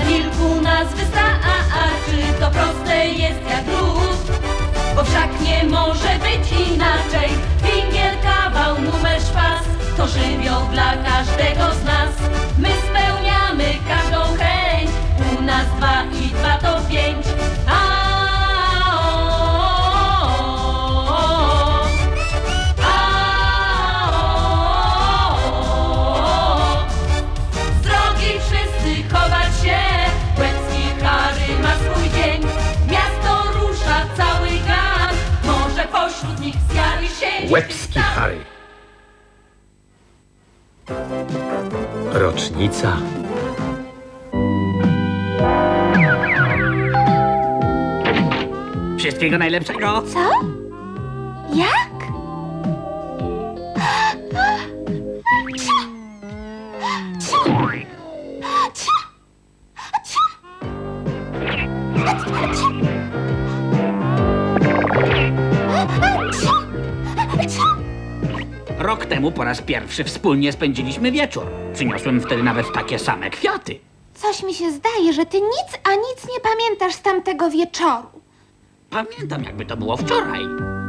kilku nas wystarczy. To proste jest jak drut, bo wszak nie może być inaczej. Węgiel, kawał, numer, szpas to żywioł dla każdego z nas. My spełniamy każdą chęć, u nas 2 i 2 to 5. Z drogi wszyscy chować się, Łebski Harry ma swój dzień. Miasto rusza cały gang, może pośród nich zjawi się Łebski Harry. Rocznica. Wszystkiego najlepszego. Co? Jak? Rok temu po raz pierwszy wspólnie spędziliśmy wieczór. Przyniosłem wtedy nawet takie same kwiaty. Coś mi się zdaje, że ty nic nie pamiętasz z tamtego wieczoru. Pamiętam, jakby to było wczoraj.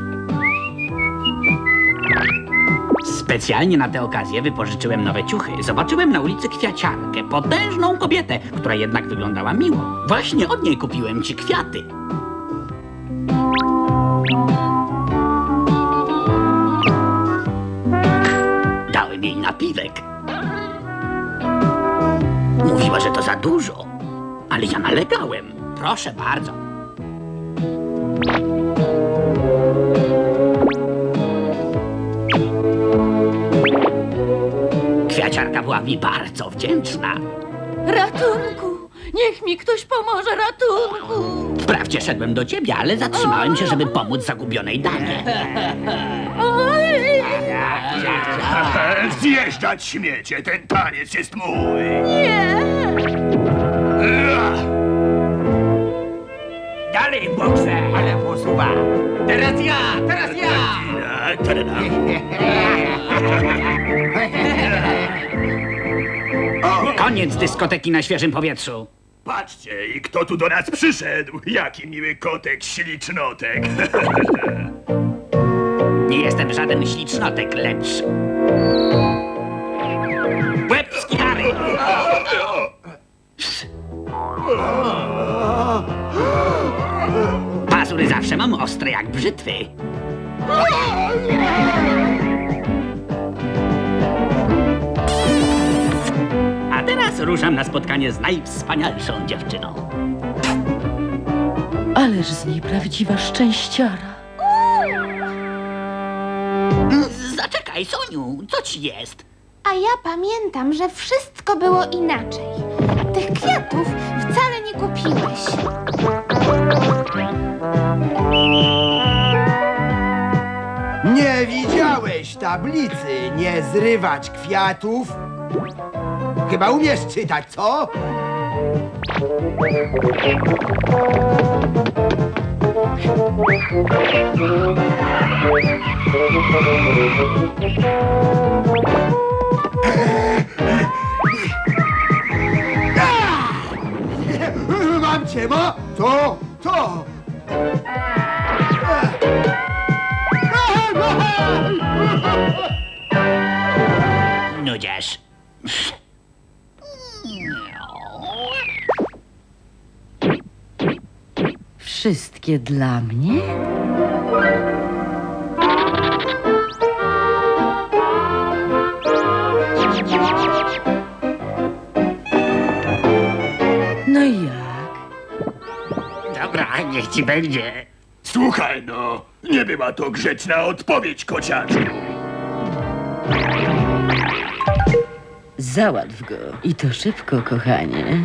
Specjalnie na tę okazję wypożyczyłem nowe ciuchy. Zobaczyłem na ulicy kwiaciarkę, potężną kobietę, która jednak wyglądała miło. Właśnie od niej kupiłem ci kwiaty. Dałem jej napiwek. Mówiła, że to za dużo, ale ja nalegałem. Proszę bardzo. Kwiaciarka była mi bardzo wdzięczna. Ratunku! Niech mi ktoś pomoże, ratunku! Wprawdzie szedłem do ciebie, ale zatrzymałem się, żeby pomóc zagubionej damie. Zjeżdżać śmiecie, ten taniec jest mój! Nie! Dalej, bokse, ale posuwa. Teraz ja! Koniec dyskoteki na świeżym powietrzu. Patrzcie, i kto tu do nas przyszedł? Jaki miły kotek ślicznotek! Nie jestem żaden ślicznotek, lecz... Łebski Harry! Pazury zawsze mam ostre jak brzytwy. A teraz ruszam na spotkanie z najwspanialszą dziewczyną. Ależ z niej prawdziwa szczęściara. Zaczekaj, Soniu, co ci jest? A ja pamiętam, że wszystko było inaczej. Tych kwiatów wcale nie kupiłeś. Nie widziałeś tablicy nie zrywać kwiatów? Chyba umiesz czytać, co? Mam cię, ma! To! Nudziarz. Wszystkie dla mnie? No i jak? Dobra, niech ci będzie. Słuchaj no, nie była to grzeczna odpowiedź, kociaczku. Załatw go. I to szybko, kochanie.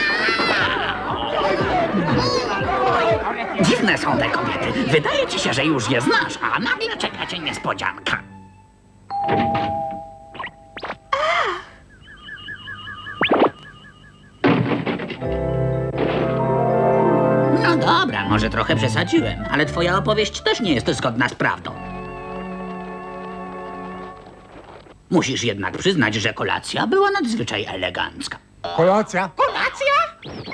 Dziwne są te kobiety. Wydaje ci się, że już je znasz, a nagle czeka cię niespodzianka. No dobra, może trochę przesadziłem, ale twoja opowieść też nie jest zgodna z prawdą. Musisz jednak przyznać, że kolacja była nadzwyczaj elegancka. Kolacja? Kolacja?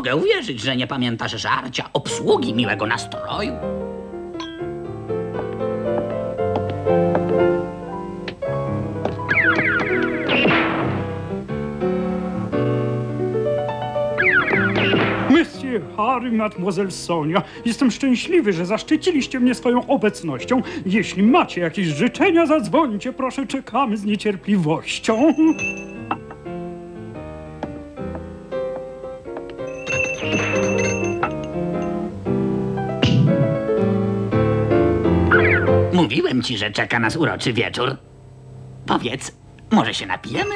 mogę uwierzyć, że nie pamiętasz żarcia, obsługi, miłego nastroju. Monsieur Harry, Mademoiselle Sonia, jestem szczęśliwy, że zaszczyciliście mnie swoją obecnością. Jeśli macie jakieś życzenia, zadzwońcie, proszę, czekamy z niecierpliwością. Mówiłem ci, że czeka nas uroczy wieczór. Powiedz, może się napijemy?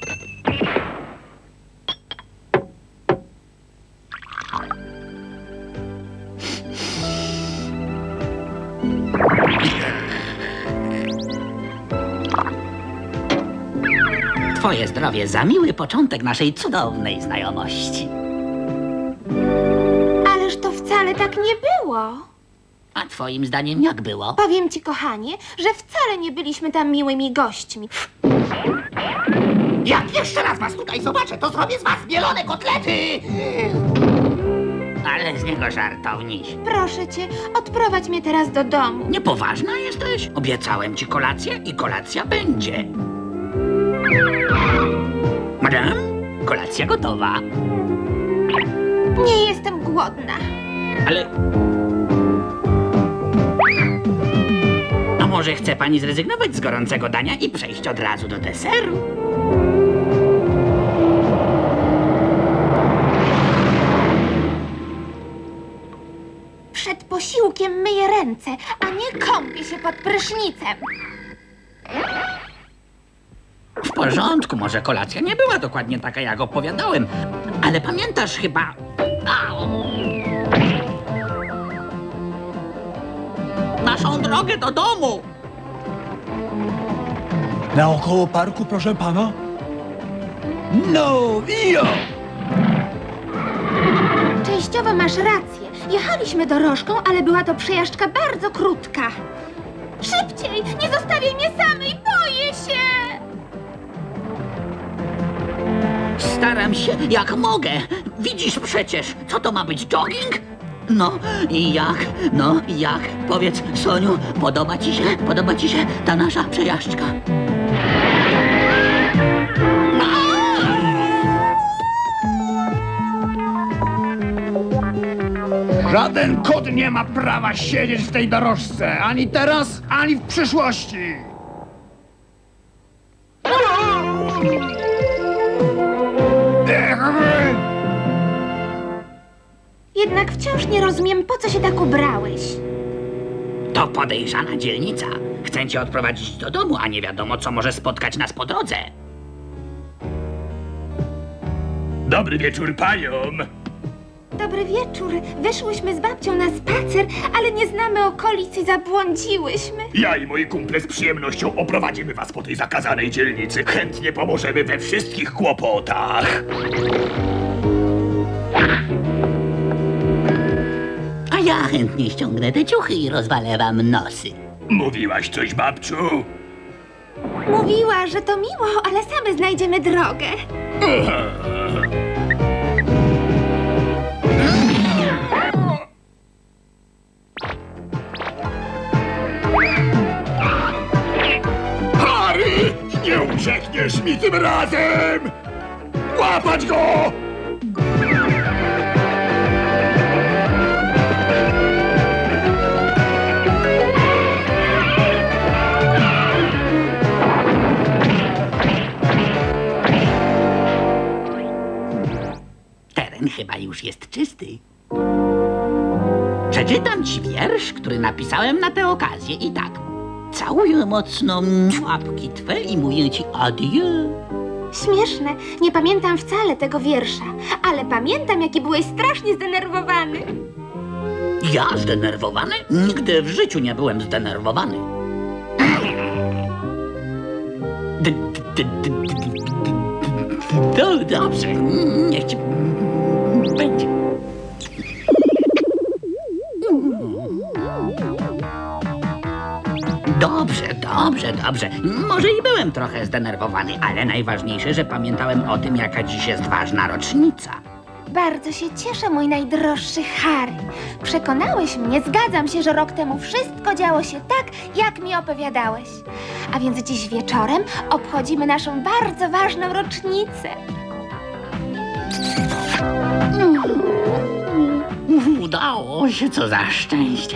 Twoje zdrowie za miły początek naszej cudownej znajomości. Ależ to wcale tak nie było. A twoim zdaniem jak było? Powiem ci, kochanie, że wcale nie byliśmy tam miłymi gośćmi. Jak jeszcze raz was tutaj zobaczę, to zrobię z was mielone kotlety! Ale z niego żartowniś. Proszę cię, odprowadź mnie teraz do domu. Niepoważna jesteś? Obiecałem ci kolację i kolacja będzie. Madame, kolacja gotowa. Nie jestem głodna. Ale... A może chce pani zrezygnować z gorącego dania i przejść od razu do deseru? Przed posiłkiem myję ręce, a nie kąpię się pod prysznicem. W porządku, może kolacja nie była dokładnie taka, jak opowiadałem, ale pamiętasz chyba... Au. Naszą drogę do domu! Naokoło parku, proszę pana? No, jo! Częściowo masz rację. Jechaliśmy dorożką, ale była to przejażdżka bardzo krótka. Szybciej! Nie zostawiaj mnie samej! Boję się! Staram się jak mogę. Widzisz przecież, co to ma być jogging? No i jak? No i jak? Powiedz, Soniu, podoba ci się ta nasza przejażdżka? Żaden kot nie ma prawa siedzieć w tej dorożce. Ani teraz, ani w przyszłości. Jednak wciąż nie rozumiem, po co się tak ubrałeś. To podejrzana dzielnica. Chcę cię odprowadzić do domu, a nie wiadomo, co może spotkać nas po drodze. Dobry wieczór paniom. Dobry wieczór. Wyszłyśmy z babcią na spacer, ale nie znamy okolic i zabłądziłyśmy. Ja i moi kumple z przyjemnością oprowadzimy was po tej zakazanej dzielnicy. Chętnie pomożemy we wszystkich kłopotach. A ja chętnie ściągnę te ciuchy i rozwalę wam nosy. Mówiłaś coś, babciu? Mówiła, że to miło, ale same znajdziemy drogę. Harry! Nie uciekniesz mi tym razem! Łapać go! Teren chyba już jest czysty. Przeczytam ci wiersz, który napisałem na tę okazję i tak. Całuję mocno łapki twe i mówię ci adieu. Śmieszne. Nie pamiętam wcale tego wiersza, ale pamiętam, jaki byłeś strasznie zdenerwowany. Ja zdenerwowany? Nigdy w życiu nie byłem zdenerwowany. Dobrze, niech ci będzie. Dobrze. Może i byłem trochę zdenerwowany, ale najważniejsze, że pamiętałem o tym, jaka dziś jest ważna rocznica. Bardzo się cieszę, mój najdroższy Harry. Przekonałeś mnie, zgadzam się, że rok temu wszystko działo się tak, jak mi opowiadałeś. A więc dziś wieczorem obchodzimy naszą bardzo ważną rocznicę. Udało się, co za szczęście.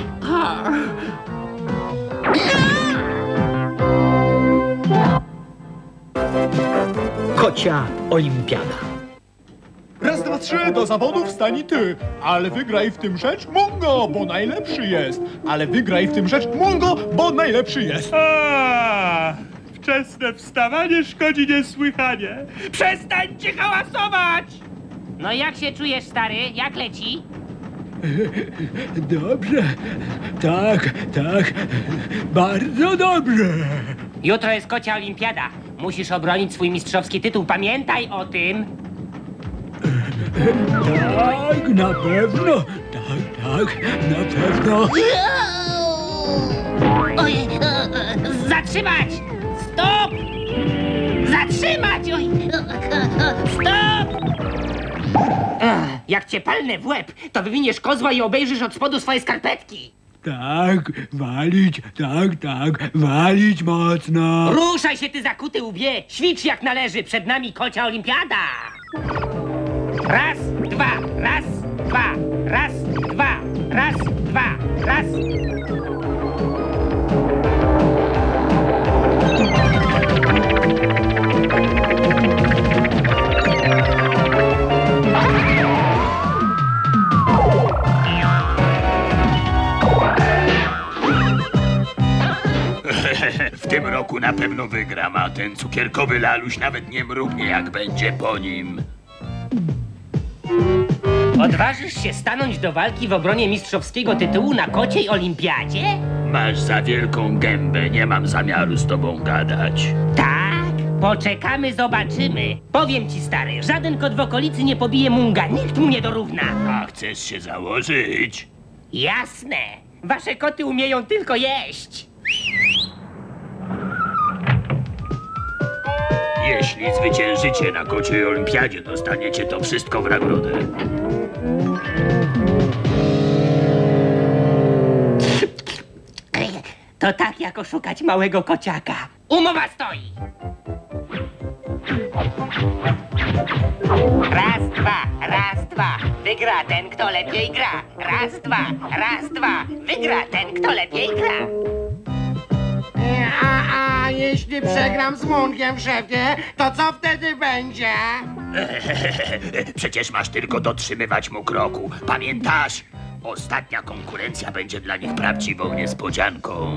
Kocia olimpiada. Raz, dwa, trzy, do zawodów stań i ty. Ale wygraj w tym rzecz Mungo, bo najlepszy jest. Ale wygraj w tym rzecz Mungo, bo najlepszy jest. Wczesne wstawanie szkodzi niesłychanie. Przestańcie hałasować! No jak się czujesz, stary? Jak leci? Dobrze. Tak, bardzo dobrze. Jutro jest kocia olimpiada. Musisz obronić swój mistrzowski tytuł. Pamiętaj o tym. Tak, na pewno. Tak, na pewno. Oj, zatrzymać! Stop! Zatrzymać! Oj, stop! Jak cię palnę w łeb, to wywiniesz kozła i obejrzysz od spodu swoje skarpetki. Tak, walić mocno. Ruszaj się, ty zakuty łbie! Ćwicz jak należy, przed nami kocia olimpiada! Raz, dwa, raz, dwa, raz, dwa, raz, dwa, raz. W tym roku na pewno wygram, a ten cukierkowy laluś nawet nie mrugnie, jak będzie po nim. Odważysz się stanąć do walki w obronie mistrzowskiego tytułu na kociej olimpiadzie? Masz za wielką gębę, nie mam zamiaru z tobą gadać. Tak? Poczekamy, zobaczymy. Powiem ci, stary, żaden kot w okolicy nie pobije Munga, nikt mu nie dorówna. A chcesz się założyć? Jasne. Wasze koty umieją tylko jeść. Jeśli zwyciężycie na kociej olimpiadzie, dostaniecie to wszystko w nagrodę. To tak jak oszukać małego kociaka. Umowa stoi. Raz, dwa. Wygra ten, kto lepiej gra. Raz, dwa. Wygra ten, kto lepiej gra. A jeśli przegram z Mungiem, szefie, to co wtedy będzie? Przecież masz tylko dotrzymywać mu kroku. Pamiętasz? Ostatnia konkurencja będzie dla nich prawdziwą niespodzianką.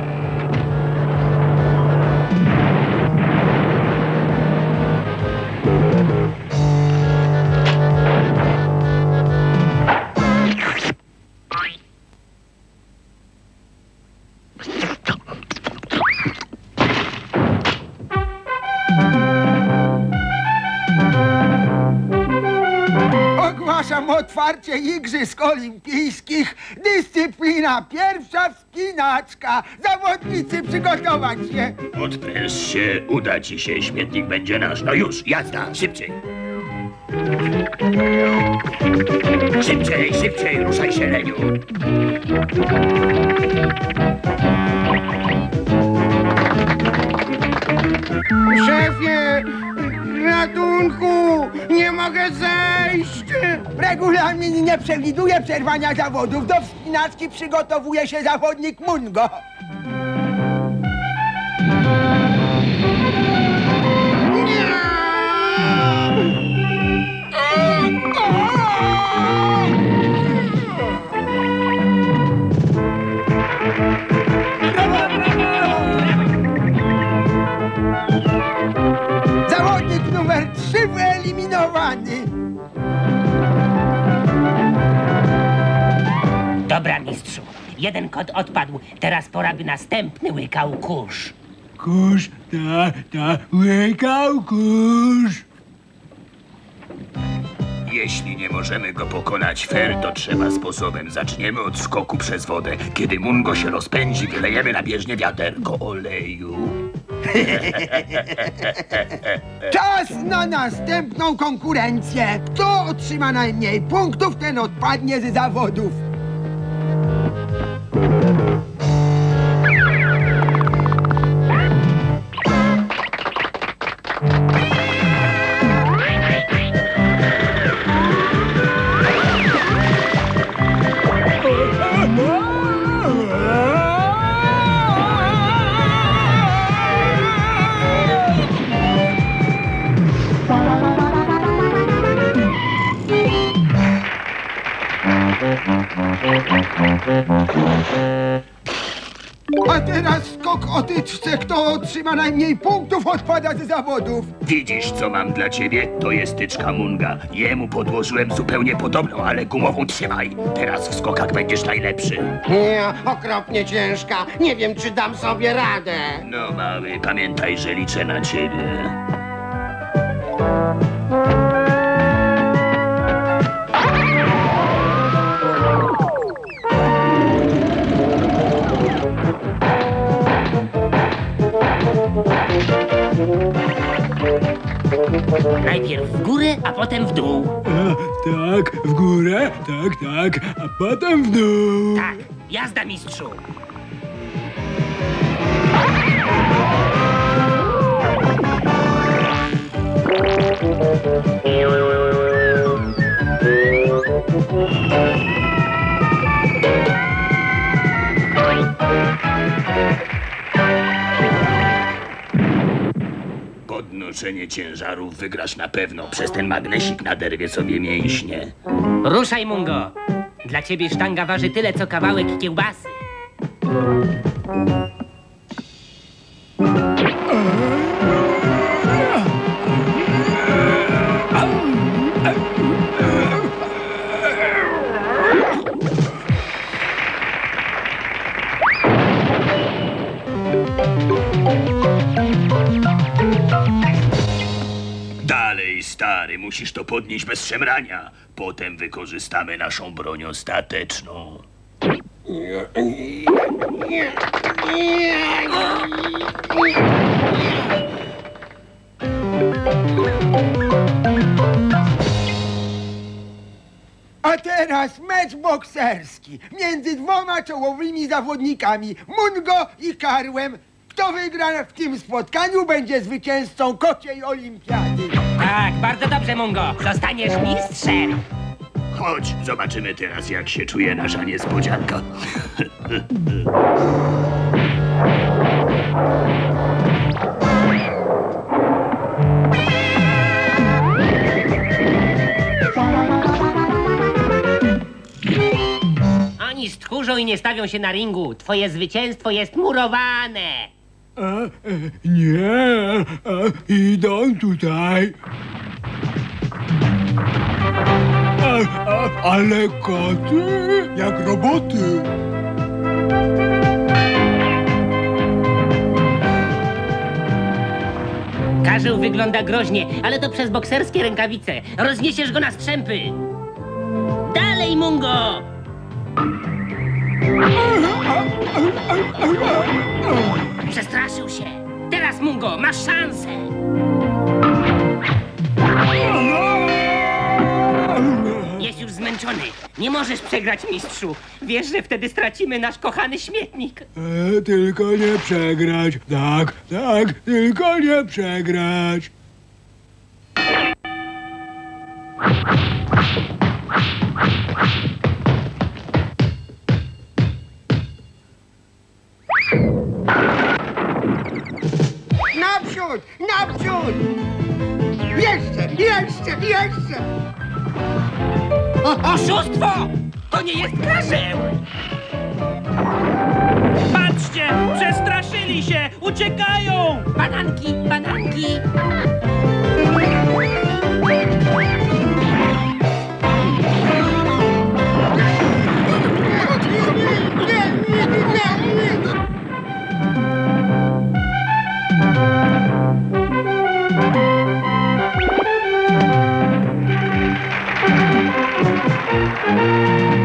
Ogłaszam otwarcie Igrzysk Olimpijskich. Dyscyplina pierwsza, wspinaczka. Zawodnicy, przygotować się. Odpręż się, uda ci się, śmietnik będzie nasz. No już, jazda, szybciej. Szybciej, ruszaj się, Leniu. Szefie, ratunku, nie mogę zejść. Regulamin nie przewiduje przerwania zawodów. Do wspinaczki przygotowuje się zawodnik Mungo. Zawodnik numer 3 wyeliminowany. Dobra, mistrzu. Jeden kot odpadł. Teraz pora, by następny łykał kurz. Kurz, łykał kurz. Jeśli nie możemy go pokonać fair, to trzeba sposobem. Zaczniemy od skoku przez wodę. Kiedy Mungo się rozpędzi, wylejemy na bieżnię wiaderko oleju. Czas na następną konkurencję. Kto otrzyma najmniej punktów, ten odpadnie z zawodów. A teraz skok o tyczce. Kto otrzyma najmniej punktów, odpada z zawodów. Widzisz, co mam dla ciebie? To jest tyczka Munga. Jemu podłożyłem zupełnie podobną, ale gumową. Trzymaj. Teraz w skokach będziesz najlepszy. Nie, okropnie ciężka. Nie wiem, czy dam sobie radę. No mały, pamiętaj, że liczę na ciebie. Najpierw w górę, a potem w dół. Tak, w górę, tak, a potem w dół. Tak, jazda, mistrzu. Podnoszenie ciężarów wygrasz na pewno. Przez ten magnesik naderwie sobie mięśnie. Ruszaj, Mungo. Dla ciebie sztanga waży tyle, co kawałek kiełbasy. Dalej, stary, musisz to podnieść bez szemrania. Potem wykorzystamy naszą broń ostateczną. A teraz mecz bokserski między dwoma czołowymi zawodnikami, Mungo i Karłem. Kto wygra w tym spotkaniu, będzie zwycięzcą kociej olimpiady. Tak, bardzo dobrze, Mungo. Zostaniesz mistrzem. Chodź, zobaczymy teraz, jak się czuje nasza niespodzianka. Oni stchórzą i nie stawią się na ringu. Twoje zwycięstwo jest murowane. Nie, idą tutaj. Ale koty jak roboty. Karzeł wygląda groźnie, ale to przez bokserskie rękawice. Rozniesiesz go na strzępy. Dalej, Mungo! Przestraszył się. Teraz, Mungo, masz szansę. Jest już zmęczony. Nie możesz przegrać, mistrzu. Wiesz, że wtedy stracimy nasz kochany śmietnik. Tylko nie przegrać. Tak, tylko nie przegrać. Naprzód! Naprzód! Jeszcze! Oszustwo! To nie jest Karzeł! Patrzcie! Przestraszyli się! Uciekają! Bananki, bananki!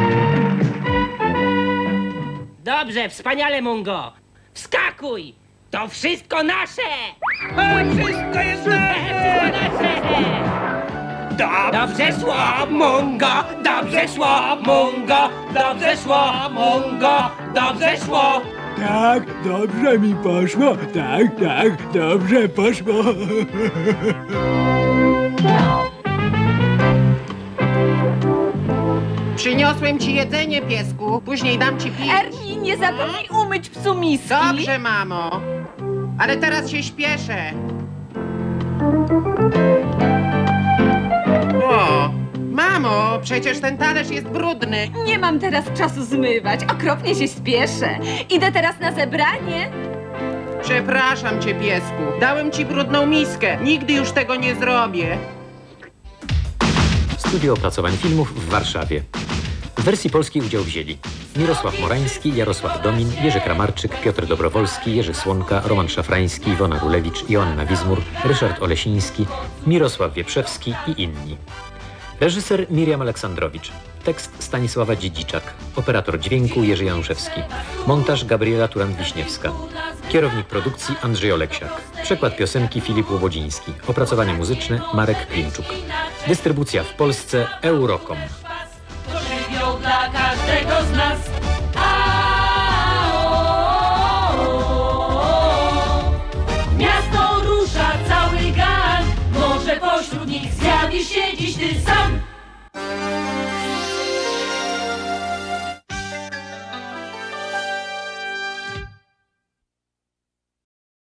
Dobrze, wspaniale, Mungo! Wskakuj! To wszystko nasze! Wszystko jest nasze! Dobrze szło, Mungo! Dobrze szło, Mungo! Dobrze szło, Mungo! Dobrze szło! Tak, dobrze mi poszło. Tak, dobrze poszło. Przyniosłem ci jedzenie, piesku. Później dam ci pić. Ernie, nie zapomnij umyć psu miski. Dobrze, mamo. Ale teraz się śpieszę. O, mamo, przecież ten talerz jest brudny. Nie mam teraz czasu zmywać. Okropnie się spieszę. Idę teraz na zebranie. Przepraszam cię, piesku. Dałem ci brudną miskę. Nigdy już tego nie zrobię. Studio Opracowań Filmów w Warszawie. W wersji polskiej udział wzięli Mirosław Morański, Jarosław Domin, Jerzy Kramarczyk, Piotr Dobrowolski, Jerzy Słonka, Roman Szafrański, Iwona Rulewicz, Joanna Wizmur, Ryszard Olesiński, Mirosław Wieprzewski i inni. Reżyser Miriam Aleksandrowicz. Tekst Stanisława Dziedziczak. Operator dźwięku Jerzy Januszewski. Montaż Gabriela Turand-Wiśniewska. Kierownik produkcji Andrzej Oleksiak. Przekład piosenki Filip Łobodziński. Opracowanie muzyczne Marek Klimczuk. Dystrybucja w Polsce Eurocom. To żywioł dla każdego z nas. W miasto rusza cały gang. Może pośród nich zjawisz się dziś ty sam.